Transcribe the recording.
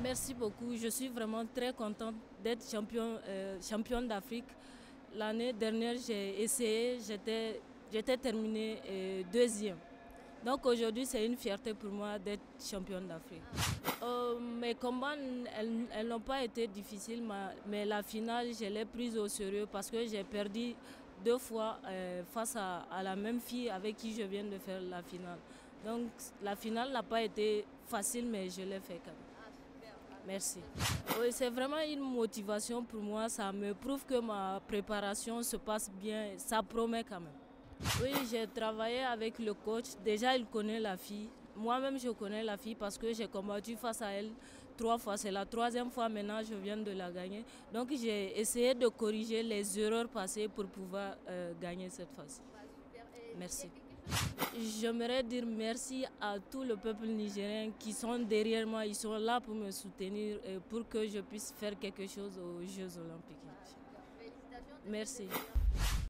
Merci beaucoup. Je suis vraiment très contente d'être championne d'Afrique. L'année dernière, j'ai essayé, j'étais terminée deuxième. Donc aujourd'hui, c'est une fierté pour moi d'être championne d'Afrique. Mes combats, elles n'ont pas été difficiles, mais la finale, je l'ai prise au sérieux parce que j'ai perdu 2 fois face à la même fille avec qui je viens de faire la finale. Donc la finale n'a pas été facile, mais je l'ai fait quand même. Merci. Oui, c'est vraiment une motivation pour moi. Ça me prouve que ma préparation se passe bien. Ça promet quand même. Oui, j'ai travaillé avec le coach. Déjà, il connaît la fille. Moi-même, je connais la fille parce que j'ai combattu face à elle 3 fois. C'est la 3e fois maintenant, je viens de la gagner. Donc, j'ai essayé de corriger les erreurs passées pour pouvoir gagner cette fois-ci. Merci. J'aimerais dire merci à tout le peuple nigérien qui sont derrière moi. Ils sont là pour me soutenir et pour que je puisse faire quelque chose aux Jeux Olympiques. Merci.